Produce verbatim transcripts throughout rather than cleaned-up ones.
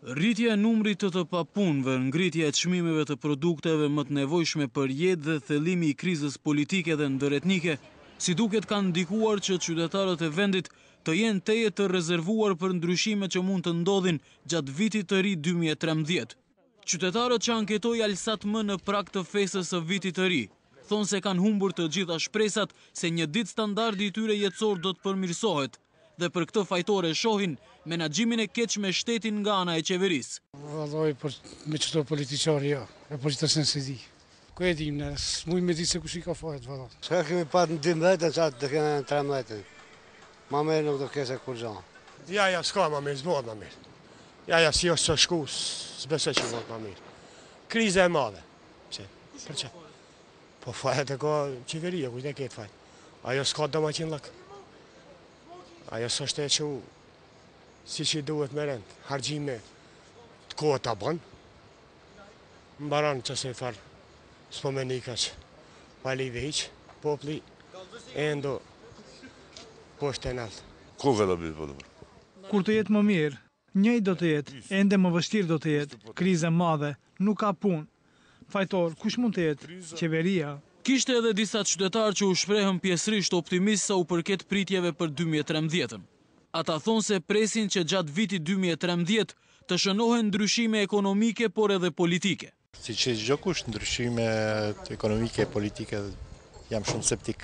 Rritja e numrit të të papunëve, ngritja e çmimeve të produkteve më të nevojshme për jetë dhe thellimi i krizës politike dhe ndëretnike, si duket kanë ndikuar që qytetarët e vendit të jenë teje të rezervuar për ndryshime që mund të ndodhin gjatë vitit të ri dy mijë e trembëdhjetë. Qytetarët që anketoi Alsat më në prag të fesës së vitit të ri, thonë se kanë humbur të gjitha shpresat se një ditë standardi i tyre jetësor do të përmirësohet, dhe për këtë fajtore shohin menaxhimin e keq me shtetin nga ana e qeverisë. Valloj, për me qëto politiqari, jo, e politiqen se di. Ku e dim, ne s'muj me di se kush i ka fajt, valla. Çka kemi pat në dymbëdhjetë, qatë të kena në trembëdhjetë. Ma mirë nuk do kese kur gjo. Ja, ja, s'ka ma mirë, s'bot ma mirë. Ja, ja, si është së shku, s'besoj që bot ma mirë. Krize e madhe. Që, për që? Po fajt e ka qeveria, kujt e ketë fajt. Ajo s'ka do ma qinë lëk. Ajo s'është e që u, si që i duhet me rend, hargjime të kohë të bënë. Më baran që se farë, s'pomenika që palive hiqë, popli e ndo poshtë e naltë. Koga da bi podobër. Kur të jetë më mirë, njëjtë do të jetë, ende më vështirë do të jetë, krize madhe, nuk ka punë. Fajtor, kush mund të jetë? Qeveria. Kishte edhe disa qytetarë që u shprehën pjesërisht optimist sa u përket pritjeve për dy mijë e trembëdhjetën. Ata thonë se presin që gjatë vitit dy mijë e trembëdhjetë të shënohen ndryshime ekonomike, por edhe politike. Si që çdo kush ndryshime ekonomike e politike, jam shumë skeptik.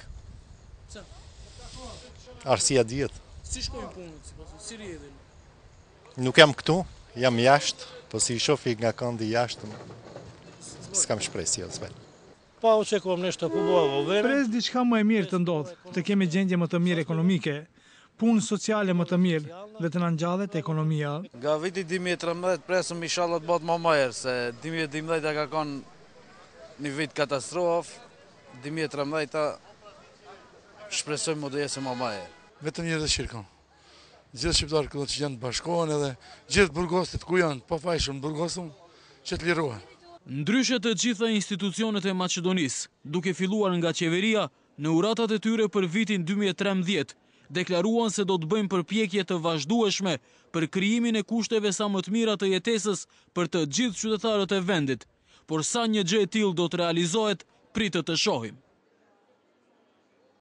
Arsia dihet. Si shkojnë punët, si rrjedhin? Nuk jam këtu, jam jashtë, po si i shofi nga këndi jashtë, s'kam shpresje as vel. Pa u që kom nështë të pubovo, vene. Pres diçka më e mirë të ndodhë, të kemi gjendje më të mirë ekonomike, punë sociale më të mirë dhe të nëngjallet ekonomia. Nga viti dy mijë e trembëdhjetë presëm inshallah të bëhet më mirë, se dy mijë e dymbëdhjetë ka qenë një vit katastrofë, dy mijë e trembëdhjetë shpresojmë më të jesë më mirë. Vetëm një dëshirë kam. Gjithë shqiptarët këto që janë të bashkohen edhe gjithë burgostit ku janë pa fajshëm burgosum që të lirohen. Ndryshe të gjitha institucionet e Maqedonisë, duke filluar nga qeveria, në uratat e tyre për vitin dy mijë e trembëdhjetë, deklaruan se do të bëjmë përpjekje të vazhdueshme për krijimin e kushteve sa më të mira të jetesës për të gjithë qytetarët e vendit, por sa një gjë e tillë do të realizohet, pritet të shohim.